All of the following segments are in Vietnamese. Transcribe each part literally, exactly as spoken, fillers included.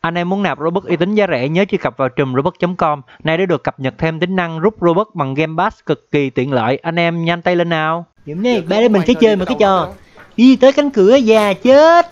Anh em muốn nạp Robux uy tín giá rẻ nhớ truy cập vào trùm robux chấm com. Nay để được cập nhật thêm tính năng rút Robux bằng Game Pass cực kỳ tiện lợi. Anh em nhanh tay lên nào. Điểm này ba đứa mình sẽ chơi một cái trò đi tới cánh cửa già chết.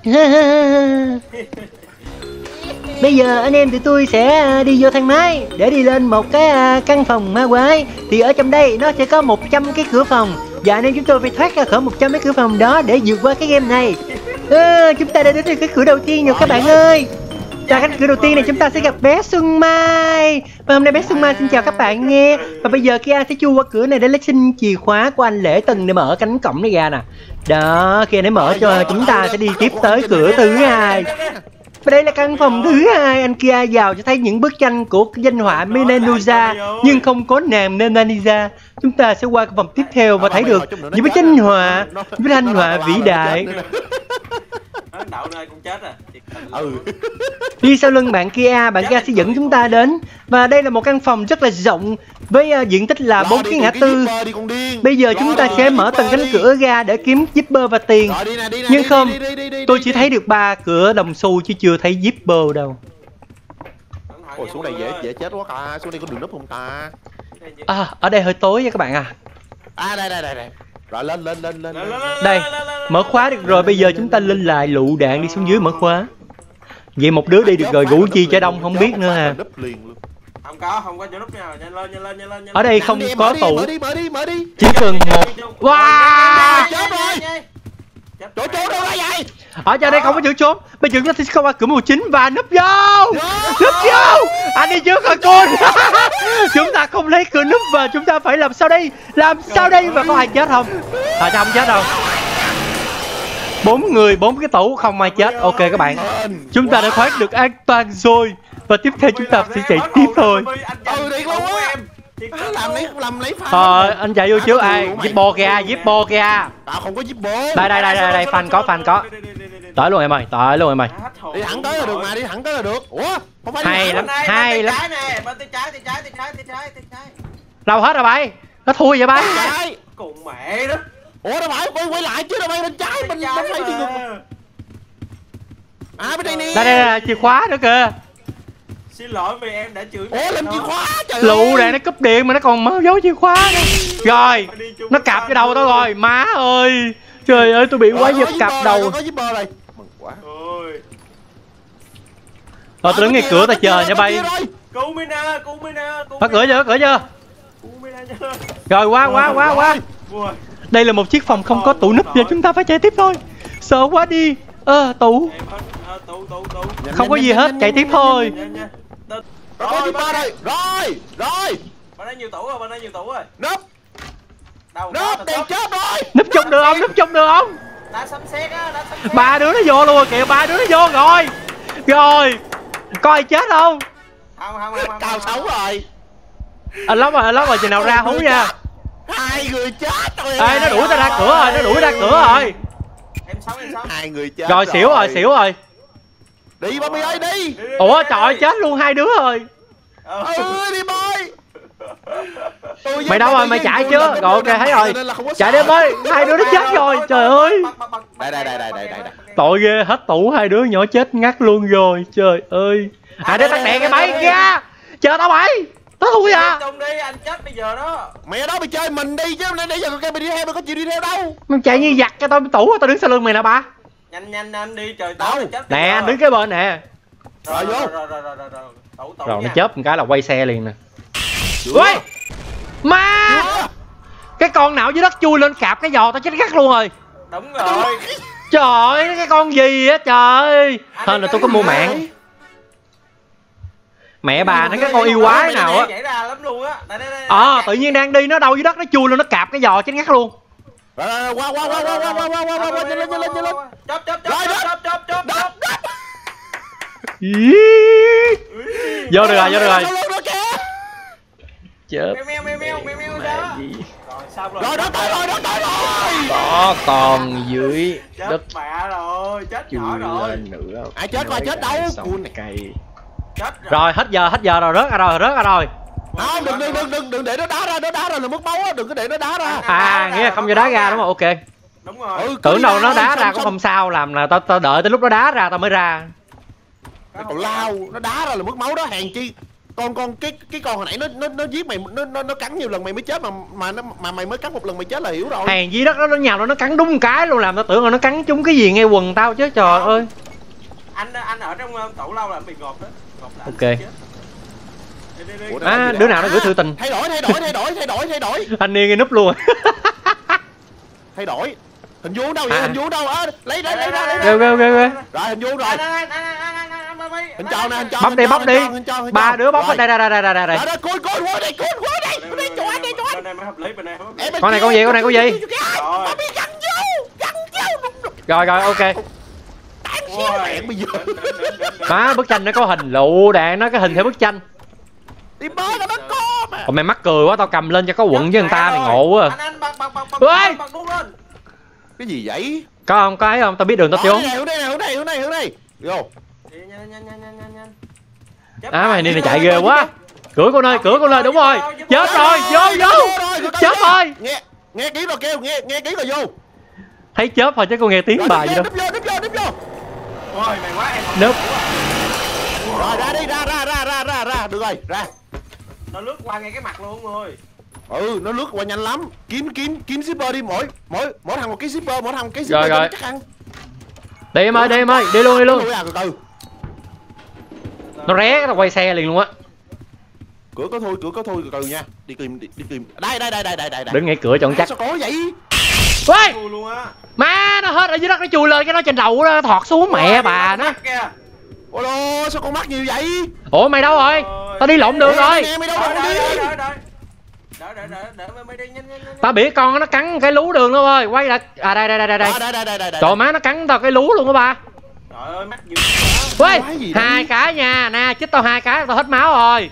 Bây giờ anh em tụi tôi sẽ đi vô thang máy để đi lên một cái căn phòng ma quái. Thì ở trong đây nó sẽ có một trăm cái cửa phòng, và anh em chúng tôi phải thoát ra khỏi một trăm cái cửa phòng đó để vượt qua cái game này. À, chúng ta đã đến được cái cửa đầu tiên rồi các bạn ơi. Và cánh cửa đầu tiên này chúng ta sẽ gặp bé Xuân Mai. Và hôm nay bé Xuân Mai xin chào các bạn nghe. Và bây giờ Kia sẽ chui qua cửa này để lấy xin chìa khóa của anh Lễ Tân để mở cánh cổng này ra nè. Đó, Kia để mở cho chúng ta sẽ đi tiếp tới cửa thứ hai. Và đây là căn phòng thứ hai. Anh Kia vào cho thấy những bức tranh của danh họa Menanuza nhưng không có nàng Menanuza. Chúng ta sẽ qua phòng tiếp theo và thấy được những bức tranh họa, những bức tranh họa vĩ đại. Đậu nơi cũng chết rồi. Ừ. Đi sau lưng bạn Kia, bạn Kia sẽ dẫn chúng ta đến. Và đây là một căn phòng rất là rộng với uh, diện tích là bốn cái ngã tư. Bây giờ chúng ta sẽ mở từng cánh cửa ra để kiếm zipper và tiền. Nhưng không, tôi chỉ thấy được ba cửa đồng xu chứ chưa thấy zipper đâu. Ôi, xuống đây dễ dễ chết quá à. Xuống đây có đường núp không ta? À, ở đây hơi tối nha các bạn à. À đây đây đây đây. Rồi lên lên lên lên. Đây, mở khóa được rồi, bây giờ chúng ta lên lại lựu đạn đi xuống dưới mở khóa. Vậy một đứa đi được rồi, Gũ Chi Trả Đông không biết nữa ha. Không có, không có chỗ núp nào, nhanh lên, nhanh lên, nhanh lên. Ở đây không có tủ. Mở đi, mở đi, mở đi. Chỉ cần một. Wow! Chết rồi. Chỗ trốn đâu ra vậy? Ở trên đây không có chỗ trốn. Bây giờ chúng ta sẽ không qua cửa màu chín và núp vô. Núp vô. Anh đi trước rồi con. Chúng ta không lấy cửa núp và chúng ta phải làm sao đây? Làm sao đây? Và có ai chết không? À, không chết đâu. Bốn người, bốn cái tủ không ai chết. Ok các bạn, chúng ta đã thoát được an toàn rồi. Và tiếp theo chúng ta sẽ chạy tiếp thôi. Ừ đi luôn á. Làm lấy làm lấy pha. Thôi anh chạy vô trước ai? Zippo kìa, Zippo kìa. Tao không có Zippo. Đây đây đây đây đây, fan có, fan có. Tới luôn em ơi, tới luôn em ơi. Đi thẳng tới là được mà, đi thẳng tới là được. Ủa? Không phải hay lắm, hay lắm. Bên tay trái, tay trái, tay trái, tay trái, tay trái. Đâu hết rồi bay? Nó thui vậy bay? Cùng mẹ đó. Ủa đâu phải, quay quay lại chứ đâu bay bên trái, bên bên phải thì ngược. À bên đây nè. Đây đây là chìa khóa nữa kìa. Xin lỗi vì em đã chửi. Ủa làm chìa khóa trời ơi. Lụ này nó cúp điện mà nó còn máu dấu chìa khóa nữa. Rồi, nó cạp cái đầu tao rồi, má ơi. Trời ơi tôi bị quái vật cạp đầu. Có zipper rồi. Mừng quá. Ôi. Rồi tôi đứng ngay cửa tao chờ nha bay. Cứu Mina, cứu Mina, cứu. Bắt cửa chưa, bắt cửa chưa? Cứu Mina chưa? Rồi qua qua qua qua. Đây là một chiếc phòng không có tủ núp và chúng ta phải chạy tiếp thôi. Sợ quá đi. Ơ à, tủ. Không có gì hết, chạy tiếp thôi. Có zipper đây. Rồi, rồi. Bên đây nhiều tủ rồi, bên đây nhiều tủ rồi. Núp. Đâu? Núp đèn chết rồi. Núp trong được không? Núp trong được không? Đá sấm sét á, đá sấm sét. Ba đứa nó vô luôn rồi kìa, ba đứa nó vô rồi. Rồi. Có ai chết không? Không không không. Cào sống rồi. Anh lóc rồi, anh lóc rồi, chừng nào ra hú nha. Hai người chết rồi. Ê nó đuổi tao ra cửa rồi, nó đuổi ra cửa rồi. Em sống, em sống. Hai người chết. Rồi xỉu rồi, xỉu rồi. Đi Bobby ơi đi. Ủa trời ơi, chết luôn hai đứa rồi. Ừ đi boy. Mày đâu rồi, mày chạy chưa? Rồi ok thấy rồi. Chạy đi ơi, hai đứa nó chết rồi, trời ơi. Đây đây đây đây đây đây. Tội ghê, hết tủ hai đứa nhỏ chết ngắt luôn rồi, trời ơi. À để tắt đèn cái máy ra. Chờ tao mày. Tao thui à. Trong đi anh chết bây giờ đó. Mày ở đó mày chơi mình đi chứ nãy giờ mày đi theo mày có chịu đi theo đâu. Mày chạy như giặc cái tao tủ, tao đứng sau lưng mày nè ba. Nhanh nhanh anh đi trời tối chết. Nè anh đứng cái bên nè. Rồi vô. Rồi rồi rồi rồi rồi. Tủ tủ. Rồi nó chớp một cái là quay xe liền nè. Ui! Ma! Cái con nào dưới đất chui lên cạp cái giò tao chết gắt luôn rồi. Đúng rồi. Trời ơi, cái con gì á trời. Hơn là tôi có mua mạng. Mẹ bà nó cái con yêu quái nào á. Ờ, tự nhiên đang đi nó đâu dưới đất nó chui lên nó cạp cái giò chết ngắt luôn. Rồi rồi qua qua qua qua qua qua qua qua qua lên lên lên lên. Chớp chớp chớp chớp chớp chớp. Vô được rồi, vô được rồi. Chết. Mèo mèo mèo mèo mèo đó. Rồi xong rồi. Rồi đó tới rồi, đó tới rồi. Có con dưới đất mẹ rồi, chết nhỏ rồi. Nữa. Ai chết coi chết đâu. Cun cây. Rồi hết giờ, hết giờ rồi, rớt ra rồi, rớt ra rồi. Không, đừng đừng đừng đừng đừng để nó đá ra, nó đá ra là mất máu á, đừng có để nó đá ra. À, nghĩa là không cho đá ra đúng không? Ok. Đúng rồi. Tưởng đâu nó đá ra cũng không sao, làm là tao tao đợi tới lúc nó đá ra tao mới ra. Mày còn lao, nó đá ra là mất máu đó, hèn chi. Con con cái cái con hồi nãy nó nó nó giết mày, nó nó nó cắn nhiều lần mày mới chết mà mà nó mà mày mới cắn một lần mày chết là hiểu rồi. Hèn gì đất đó nó nhào nó cắn đúng cái luôn, làm tao tưởng là nó cắn trúng cái gì ngay quần tao chứ trời Không. ơi. Anh anh ở trong tủ lâu là anh bị ngột đó. Ngột là anh Ok. chết. Đi, đi, đi. Ủa, À, đứa nào nó gửi thư tình. Thay đổi thay đổi thay đổi thay đổi thay đổi Anh Niên cái núp luôn. thay đổi. Hình vuông đâu vậy? À. Hình vuông đâu? À, lấy lấy lấy ra lấy ra. Ghê ghê ghê ghê. Rồi hình vuông rồi. Anh, anh, anh, anh, anh, anh, anh, anh, anh, Hình tròn nè, hình tròn. Bóc đi hình bóc tròn, đi. hình tròn, hình tròn, hình Ba tròn. đứa bóc Rồi. đây đây đây đây đây đây. Đó, đó, côn côn qua đây, côn qua đây. Bên đây chỗ anh đây chỗ anh. Bên này mới hợp lý, bên này không hợp lý. Em bên Con này kia, con gì, con này con gì? bên kia, Rồi. Nó bị gắn vô, gắn vô. Rồi rồi ok. Tán xéo mẹ bây giờ. Đến, đến, đến, đến, đến. Má bức tranh nó có hình lụ đạn, nó cái hình theo bức tranh. Đi bơi là nó có mà. Còn mày mắc cười quá, tao cầm lên cho có quận với người ta mày ngộ quá. Anh anh bật bật bật bật Ôi! bật đuốc lên. Cái gì vậy? Có không, có ấy không, tao biết đường tao Đó, trốn. đây này, hướng đây này, hướng đây, hướng đây, hướng đây. Vô. Đi, nhanh nhanh nhanh nhanh nhanh nhanh. Chấp À bài, mày đi này chấp chạy bài. ghê quá. Cửa con ơi, cửa con ơi, đúng rồi. Chết rồi, vô vô. Chết rồi. Nghe nghe kỹ rồi kêu, nghe nghe kỹ rồi vô. Thấy chớp thôi chứ con nghe tiếng Rồi, bà gì đâu. núp vô, núp vô, núp vô. Ôi mày quá em. Núp. Rồi ra đi, ra ra ra ra ra ra, được rồi, ra. Nó lướt qua ngay cái mặt luôn mọi người. Ừ, nó lướt qua nhanh lắm. Kiếm kiếm kiếm shipper đi, mỗi mỗi mỗi thằng một cái shipper, mỗi thằng một cái Rồi, shipper rồi. cho nó chắc ăn. Đi em ơi, đi em ơi, đi luôn đi luôn. À, từ từ. Nó ré nó quay xe liền luôn á. Cửa có thôi, cửa có thôi, từ từ nha. Đi tìm đi, đi tìm. Đây đây đây đây đây đây. Đứng ngay cửa chọn chắc. Sao có vậy? Ôi, Chui luôn á. má nó hết ở dưới đất, nó chui lên cái nó trên đầu nó thọt xuống mẹ bà nó. Kìa. Ôi lô, sao con mắt nhiều vậy? Ủa mày đâu rồi? Tao đi lộn đường rồi. Nè, mày đâu Đợi rồi đợi đi? đợi đợi. Đợi đợi đợi đợi mày mày đi nhanh nhanh nhanh. Tao bị con nó cắn cái lú đường luôn ơi. Quay lại. À đây đây đây đây đây. À, đây đây đây đây đây. Trời má nó cắn tao cái lú luôn á ba. Trời ơi mắt dữ quá. Ui, Quái gì đây? hai cái nha, nè, chích tao hai cái tao hết máu rồi.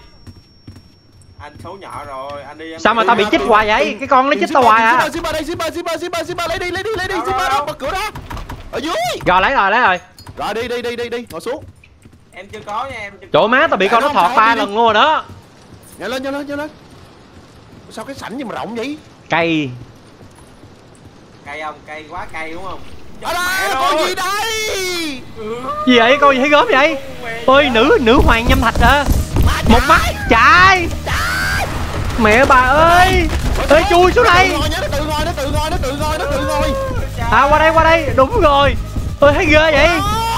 Anh xấu nhỏ rồi, anh đi em. Sao mà đi. tao bị chích hoài vậy? Cái con nó chích tao hoài à. Shipper đây, shipper shipper shipper shipper lấy đi lấy đi lấy đi Đâu, shipper đâu, đó, đâu? mở cửa ra. Ở dưới. Rồi lấy rồi lấy rồi. Rồi đi đi đi đi đi, ngồi xuống. Em chưa có nha em. Chưa Trời má tao bị con nó Không, thọt không, ba đi, lần đi. luôn rồi đó. Nhanh lên nhanh lên nhanh lên. Sao cái sảnh gì mà rộng vậy? Cây. Cay không? Cay quá cay đúng không? Ở đây con gì đây? Gì vậy? Con gì thấy gớm vậy? Ôi nữ nữ hoàng nhâm thạch à. Một mắt chạy. Mẹ bà ơi. Ê chui xuống đây. Nó tự ngồi, nó tự ngồi, nó tự ngồi, nó tự ngồi. À qua đây qua đây, đúng rồi. Ôi thấy ghê vậy.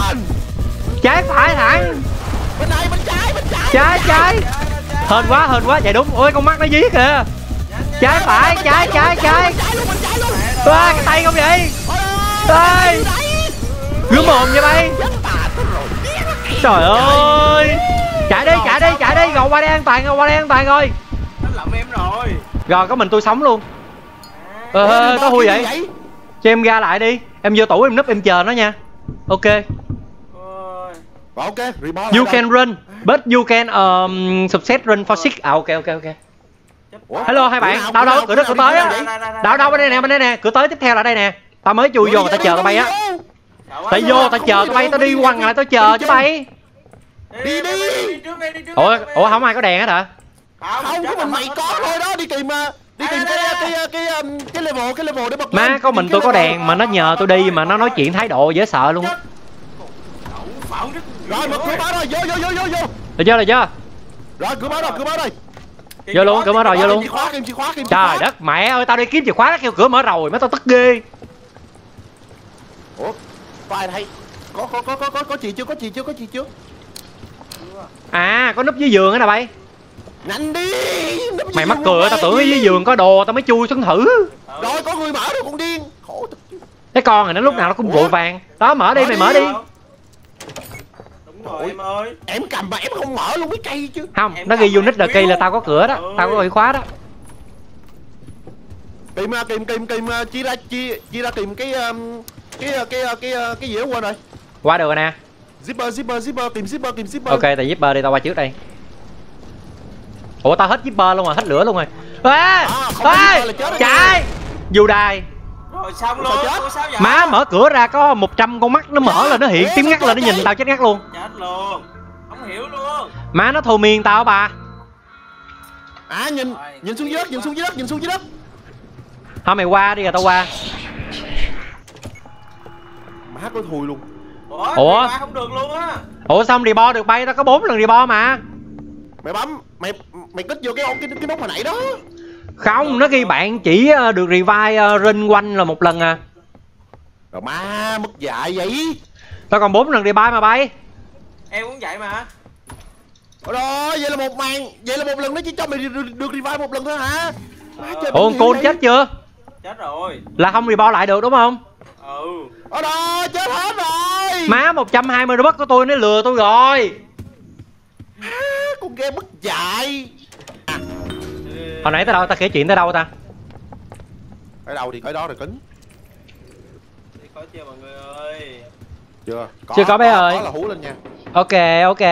Trái phải thẳng. Bên này bên trái bên trái. Trái trái. Hên quá hên quá vậy đúng. Ôi con mắt nó dí kìa. Trái phải trái trái trái. Trái luôn bên trái luôn. À, cái tay không vậy? Ê. Gứa mồm vậy bay. Trời ơi. Chạy đi chạy đi chạy đi rồi qua đây an toàn rồi qua đây an toàn rồi. Nó lậm em rồi. Rồi có mình tôi sống luôn. Ờ ờ, có Huy vậy? Cho em ra lại đi. Em vô tủ em núp em chờ nó nha. Ok. Ôi. Ok, remote. You can run, but you can um, success run for six. À ok ok ok. Ủa? Hello hai bạn. Cửa nào, Đâu cửa đâu nào, cửa đó cửa cửa nào tới đi, á. cửa nào vậy? Đâu đâu bên đây nè bên đây nè. Cửa tới tiếp theo là đây nè. Tao mới chui vô người ta chờ tao bay á. Tao vô tao chờ tao bay tao đi quăng lại tao chờ chứ bay. Đi, đi. Đi trước đi đi trước. Ủa ủa không ai có đèn hết hả? Không, có mình mày có thôi đó, đi tìm mà. Đi tìm cái cái cái um, cái level cái level để bật Má lên. có Đi mình tìm tôi cái có level. đèn mà nó nhờ tôi đi mà nó nói chuyện thái độ dễ sợ luôn. Rồi mở cửa báo rồi, vô vô vô vô vô. Được chưa được chưa? Rồi cửa báo rồi, cửa báo rồi. Vô luôn, cửa mở rồi vô luôn. Chìa khóa, kim chìa khóa, kim chìa khóa. Trời đất mẹ ơi tao đi kiếm chìa khóa nó kêu cửa mở rồi mấy tao tức ghê. Ủa? Có ai đây? Có có có có có có chị chưa? Có chị chưa? Có chị chưa? À có núp dưới giường á nè bay. Nhanh đi. Mày mắc cười tao tưởng ở dưới giường có đồ tao mới chui xuống thử. Rồi có người mở rồi con điên. Khổ thật. Cái con này nó lúc nào nó cũng vội vàng. Đó mở đi mày mở đi. Đúng rồi em ơi. Em cầm mà em không mở luôn cái cây chứ. Không, Em nó ghi cầm unit mà là cây là em tao có cửa đó. ơi. Tao có chìa khóa đó. Kìm kìm kìm kìm chia ra chia chia ra kìm cái um, cái cái cái cái gì đó quên rồi. Qua được rồi nè. Zipper zipper zipper tìm zipper tìm zipper. Ok tại zipper đi tao qua trước đây. Ủa tao hết zipper luôn rồi, hết lửa luôn rồi. Ê! À, không có Ê! zipper là chết rồi. Chạy! Dù đài. Rồi xong Sao luôn. chết? Ủa, sao vậy? Má mở cửa ra có một trăm con mắt nó mở lên nó hiện tím ngắt lên nó nhìn tao chết ngắt luôn. Chết luôn. Không hiểu luôn. Má nó thôi miên tao bà. À nhìn nhìn xuống dưới đất, nhìn xuống dưới đất, nhìn xuống dưới đất. Thôi mày qua đi rồi tao qua. Má có thùi luôn. Ủa, Ủa? không được luôn á. Ủa xong reborn được bay, tao có bốn lần reborn mà. Mày bấm, mày mày kích vô cái cái, cái nút hồi nãy đó. Không, nó ghi bạn chỉ ờ, được revive uh, rinh quanh là một lần à. Rồi má, mất dạy vậy. Tao còn bốn lần revive mà bay. Em cũng vậy mà. Ôi rồi, vậy là một màn, vậy là một lần nó chỉ cho mày được, được, được revive một lần thôi hả? Má, Ờ. chơi Ủa bẩn con vậy. chết chưa? Chết rồi. Là không reborn lại được đúng không? Ừ. Ôi rồi, chết hết rồi. Má một trăm hai mươi robot của tôi nó lừa tôi rồi. À, con game mất dạy. Hồi nãy tới đâu, ta kể chuyện tới đâu ta? Ở đâu thì cái đó rồi cứng. Đi khó chưa mọi người ơi. Chưa? Chưa có bé ơi. Có là hú lên nha. Ok ok.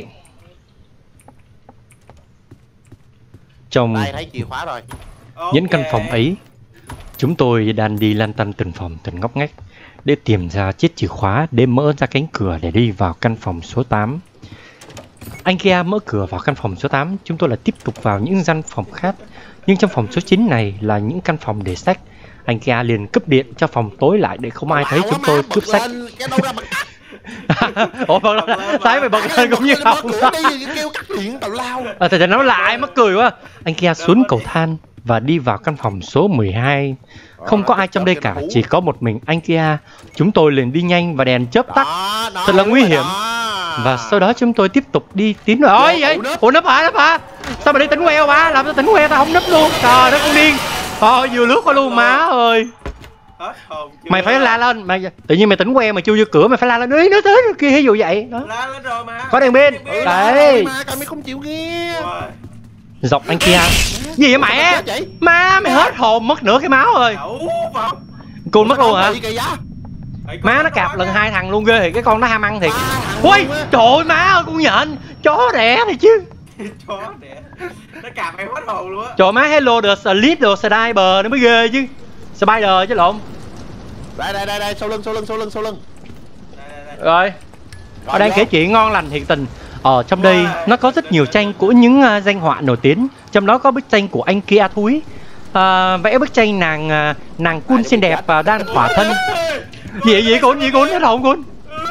Trong Đây thấy chìa khóa rồi. những căn Ok. phòng ấy, chúng tôi đang đi lăn tăn từng phòng từng ngóc ngách để tìm ra chiếc chìa khóa để mở ra cánh cửa để đi vào căn phòng số tám. Anh Kia mở cửa vào căn phòng số tám, chúng tôi lại tiếp tục vào những căn phòng khác. Nhưng trong phòng số chín này là những căn phòng để sách. Anh Kia liền cúp điện cho phòng tối lại để không ai thấy Lạo chúng quá tôi má, cướp bật sách. lên, cái đâu ra bật tắt. Ủa bật lên, sáng mày bật lên cũng như bật không. cửa đi, kêu cắt điện tào lao. À, thì nói lại mắc cười quá. Anh Kia xuống cầu thang và đi vào căn phòng số mười hai. Không có ai trong đây cả, chỉ có một mình anh Kia. Chúng tôi liền đi nhanh và đèn chớp tắt. Đó, đó, Thật là đúng nguy rồi hiểm. đó. Và sau đó chúng tôi tiếp tục đi tiến rồi. Ôi vậy? ủa nấp. Ủa nấp hả, nấp hả? Sao mày đi tỉnh queo ba? Làm sao tỉnh queo tao không nấp luôn. Trời đất con điên. Thôi vừa lướt qua luôn má ơi. Hết hồn chưa? Mày phải la lên, mày tự nhiên mày tỉnh queo mà chui vô cửa mày phải la lên. Ý nó tới kia ví dụ vậy. Đó. La lên rồi mà. Có đèn pin. Ừ, Đấy. mà cậu mày không chịu nghe. Rồi. Dọc anh Kia. Gì vậy mẹ? Chết vậy? Má mày hết hồn mất nửa cái máu rồi. Đậu vào. Cùn mất luôn hả? Bị kìa giá. Ê, con Má nó nó cạp quá lần nha. hai thằng luôn ghê thì cái con nó ham ăn thiệt. Ba thằng Ui luôn á. trời ơi má ơi con nhện. Chó đẻ thì chứ. Chó đẻ. Nó cạp em hết hồn luôn á. Trời má hello the little sniper nó mới ghê chứ. Spider chứ lộn. Đây đây đây đây, sau lưng sau lưng sau lưng sau lưng. Đây, đây, đây. Rồi. Họ đang vô. kể chuyện ngon lành thiệt tình. Ở trong đây Wow. nó có rất nhiều tranh của những uh, danh họa nổi tiếng. Trong đó có bức tranh của anh Kia Thúi. À, vẽ bức tranh nàng uh, nàng cun xinh đẹp và đang khỏa thân. Gì vậy gì cún gì cún hết hồn cún.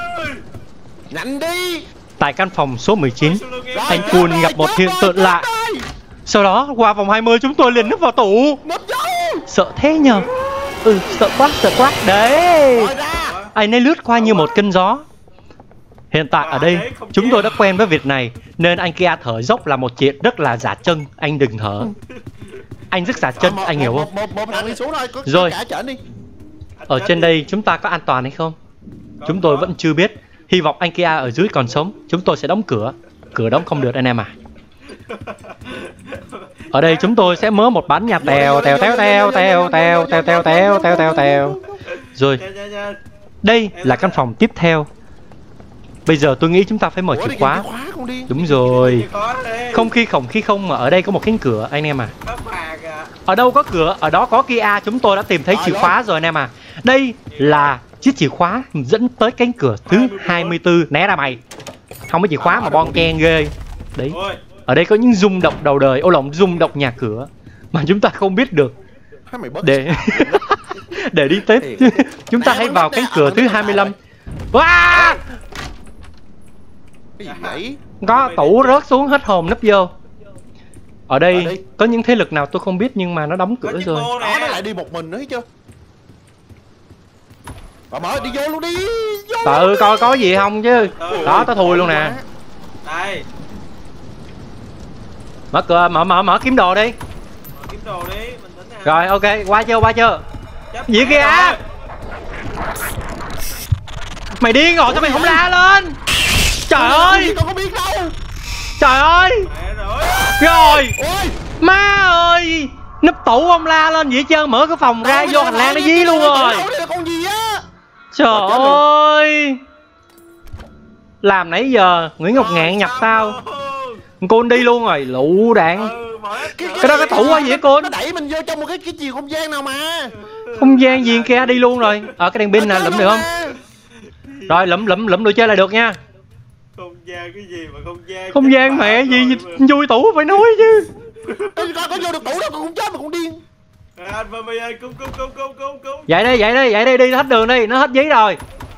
Nhanh đi. Tại căn phòng số mười chín, Sau lưng em. Rồi, anh chết Cun rồi, gặp một chết hiện rồi, tượng chết lạ. rồi. Sau đó qua vòng hai mươi chúng tôi liền núp vào tủ. Núp vô. Sợ thế nhờ. Ừ sợ quá sợ quá. Đấy. Rồi ra. Anh ấy lướt qua như một cơn gió. Hiện tại ở đây chúng tôi đã quen với việc này nên anh Kia thở dốc là một chuyện rất là giả chân. Anh đừng thở. Anh rất giả chân, Một- anh một- hiểu một, không? Một một thằng đi xuống thôi, có Rồi. cả chở đi. Ở trên đây chúng ta có an toàn hay không? Chúng tôi vẫn chưa biết. Hy vọng anh Kia ở dưới còn sống. Chúng tôi sẽ đóng cửa. Cửa đóng không được anh em à. Ở đây chúng tôi sẽ mớ một bán nhà tèo tèo tèo tèo tèo tèo tèo tèo tèo tèo tèo tèo. Rồi Nha, nha, nha. đây là căn phòng tiếp theo. Bây giờ tôi nghĩ chúng ta phải mở Ủa, chìa đi khóa. kìa, cái khóa con điên. Đúng rồi. Chìa khóa đi. Không khi không khi không mà ở đây có một cánh cửa anh em à. Bắt phạt à. Ở đâu có cửa, ở đó có Kia. Chúng tôi đã tìm thấy chìa khóa rồi anh em à. Đây là chiếc chìa khóa dẫn tới cánh cửa thứ hai mươi tư. Né ra mày. Không có chìa khóa mà bon chen ghê. Đấy. Ôi. Ở đây có những rung động đầu đời. Ô lộn, rung động nhà cửa mà chúng ta không biết được. Hai mày bớt. Để để đi Tết chúng ta hãy vào cánh cửa thứ hai mươi lăm. Wow! Cái gì vậy? Có tủ rớt xuống hết hồn nấp vô. Ở Ở đây đây. có những thế lực nào tôi không biết nhưng mà nó đóng Có cửa chiếc rồi. bô Đó, nó nè. lại đi một mình nữa thấy chưa? Bà mở đi vô luôn đi. Vô. Tự coi có gì không chứ. Ừ. Đó tao thùi luôn nè. Đây. Mở cửa, mở mở mở kiếm đồ đi. Mở kiếm đồ đi. Mình tính nè. Rồi ok, qua chưa qua chưa. Chấp Gì mẹ kìa? rồi. Mày điên rồi sao mày không la lên. Trời ơi, Con có biết đâu. trời ơi. Mẹ rồi. Rồi, Ôi. má ơi. Núp tủ ông la lên vậy chứ mở cái phòng ra vô hành lang nó dí luôn rồi. Đâu, đây là con gì á? Trời Rồi, chết luôn. ơi. Làm nãy giờ Nguyễn Ngọc Ngạn nhập sao? Cô đi luôn rồi, lụ đạn. Ừ, mở hết cửa. Cái đó cái tủ quá vậy cô. Nó đẩy mình vô trong một cái cái chiều không gian nào mà. Không gian gì kia đi luôn rồi. Ở cái đèn pin nè, lụm được không? Rồi lụm lụm lụm đồ chơi là được nha. Không gian cái gì mà không gian. Không gian mẹ gì vui tủ phải nói chứ. Con có vô được tủ đâu, con cũng chết mà con điên. À, anh Mami ơi, cung cung cung cung cung cung. Vậy đi, vậy đi, vậy đi, đi nó hết đường đi, nó hết giấy rồi.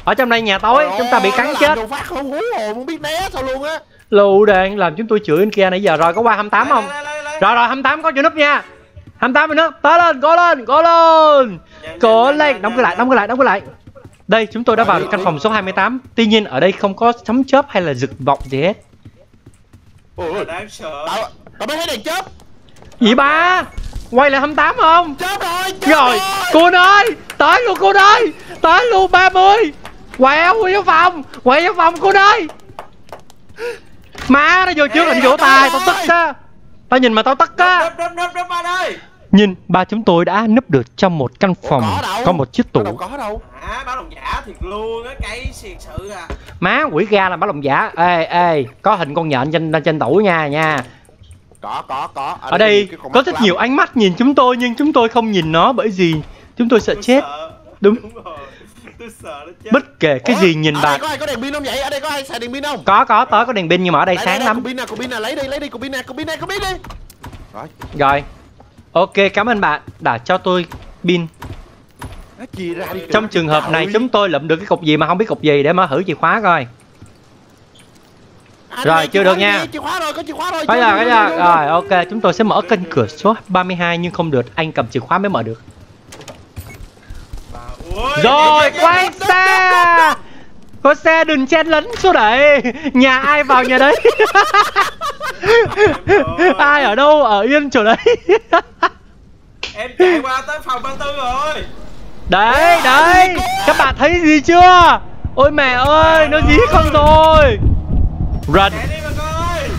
Ở trong đây nhà tối, chúng ta bị cắn chết. Đồ phát không hú hồn không biết né sao luôn á. Lù đàn làm chúng tôi chửi anh kia nãy giờ rồi, có qua hai mươi tám không? Rồi rồi hai mươi tám có chỗ núp nha. hai mươi tám bên núp, tới lên, cố lên, cố lên. Cố lên, đóng cửa lại, đóng cửa lại, đóng cửa lại. Đây chúng tôi đã vào căn phòng số hai mươi tám. Tuy nhiên ở đây không có sấm chớp hay là rực vọng gì hết. Ôi đáng sợ. Tao tao mới thấy đèn chớp. Gì ba? Quay lại hai mươi tám không? Chớp rồi, chớp Rồi, cô ơi, tới luôn cô ơi. Tới luôn ba mươi. Quẹo vô phòng, quẹo vô phòng cô ơi. Má nó vô trước định vỗ tài, tao tức á. Tao nhìn mà tao tức á. Nấp nấp nấp nấp ba ơi. Nhìn ba chúng tôi đã núp được trong một căn phòng có, có một chiếc tủ. đâu có đâu. À báo lòng giả thiệt luôn á, cây thiệt sự à. Má quỷ ga là báo lòng giả. Ê ê, có hình con nhện trên trên tủ nha nha. Có có có. Ở đây có rất nhiều ánh mắt nhìn chúng tôi nhưng chúng tôi không nhìn nó bởi vì chúng tôi sợ Tôi chết. sợ. Đúng. Đúng rồi. Tôi sợ nó chết. Bất kể cái Ủa, gì nhìn ở bạn. đây có ai có đèn pin không vậy? Ở đây có ai xài đèn pin không? Có có tới có đèn pin nhưng mà ở đây Đây, sáng đây, lắm. Cục pin nè, cục pin nè, lấy đi, lấy đi, cục pin nè, cục pin nè, cục pin đi. Rồi. Rồi. Ok, cảm ơn bạn đã cho tôi pin. Nó chia ra đi. Trong trường hợp này chúng tôi lụm được cái cục gì mà không biết cục gì để mở thử chìa khóa coi. À, Rồi, đây, chưa chìa được khóa nha. đi, chìa khóa rồi, có chìa khóa rồi. Có chưa, giờ, chưa, có chưa, giờ. chưa, Rồi, ok, chúng tôi sẽ mở kênh cửa số ba mươi hai nhưng không được, anh cầm chìa khóa mới mở được. Ui, Rồi, kìa, quay kìa, xe. Có xe đừng chen lấn số đẩy. Nhà ai vào nhà đấy. Ai ở đâu ở yên chỗ đấy. em chạy qua tới phòng ba tư rồi. Đấy, đấy. Các bạn thấy gì chưa? Ôi mẹ ơi, nó dí con rồi. Run. Chạy đi bà coi.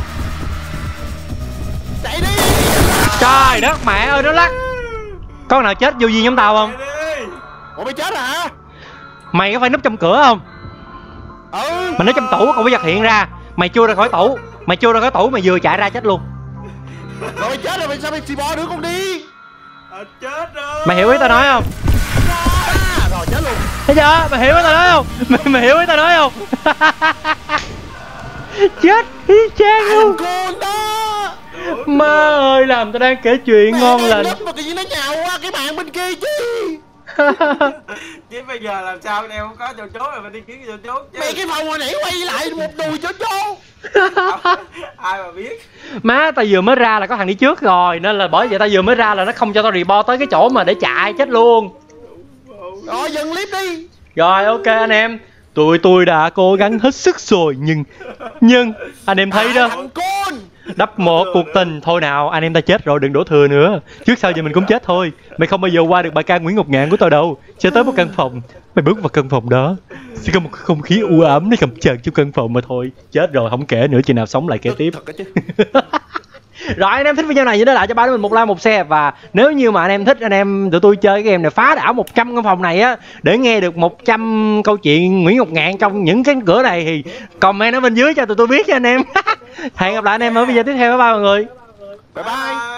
chạy đi. Trời đất mẹ ơi, nó lắc. Con nào chết vô gì nhóm tao không? Chạy đi. Ủa mày chết rồi hả? Mày có phải núp trong cửa không? Ừ. Mày núp trong tủ không có vật hiện ra. Mày chui ra khỏi tủ. Mày chui ra khỏi tủ mày vừa chạy ra chết luôn. Rồi mày chết rồi, mày sao mày xì bò nữa con đi? À, chết rồi. Mày hiểu ý tao nói không? À, rồi chết luôn. Thấy chưa? Mày hiểu ý tao nói không? Mày, mày hiểu ý tao nói không? Chết y chang luôn. Con đó. Má ơi, làm tao đang kể chuyện Mẹ ngon ơi, lành. nấp mà cái gì nó nhào qua cái bàn bên kia chứ. Chứ bây giờ làm sao em không có chỗ trốn rồi mình đi kiếm chỗ trốn chứ. Mày cái phòng hồi nãy quay lại một đùi chỗ chỗ. Ai mà biết. Má tao vừa mới ra là có thằng đi trước rồi nên là bởi vậy tao vừa mới ra là nó không cho tao report tới cái chỗ mà để chạy chết luôn. Rồi dừng clip đi. Rồi ok anh em, tụi tôi đã cố gắng hết sức rồi nhưng nhưng anh em thấy đó, Thằng con. đắp một cuộc tình thôi nào, anh em ta chết rồi đừng đổ thừa nữa. Trước sau giờ mình cũng chết thôi. Mày không bao giờ qua được bài ca Nguyễn Ngọc Ngạn của tao đâu. Sẽ tới một căn phòng, mày bước vào căn phòng đó sẽ có một không khí u ám nó ngập tràn trong căn phòng mà thôi. Chết rồi không kể nữa, chừng nào sống lại kể tiếp. Thật chứ. Rồi anh em thích video này nhớ để lại cho ba đứa mình một like một share. Và nếu như mà anh em thích anh em tụi tôi chơi cái game này phá đảo một trăm căn phòng này á, để nghe được một trăm câu chuyện Nguyễn Ngọc Ngạn trong những cái cửa này thì comment ở bên dưới cho tụi tôi biết nha anh em. Hẹn gặp lại anh em ở video tiếp theo, bye bye mọi người. Bye bye.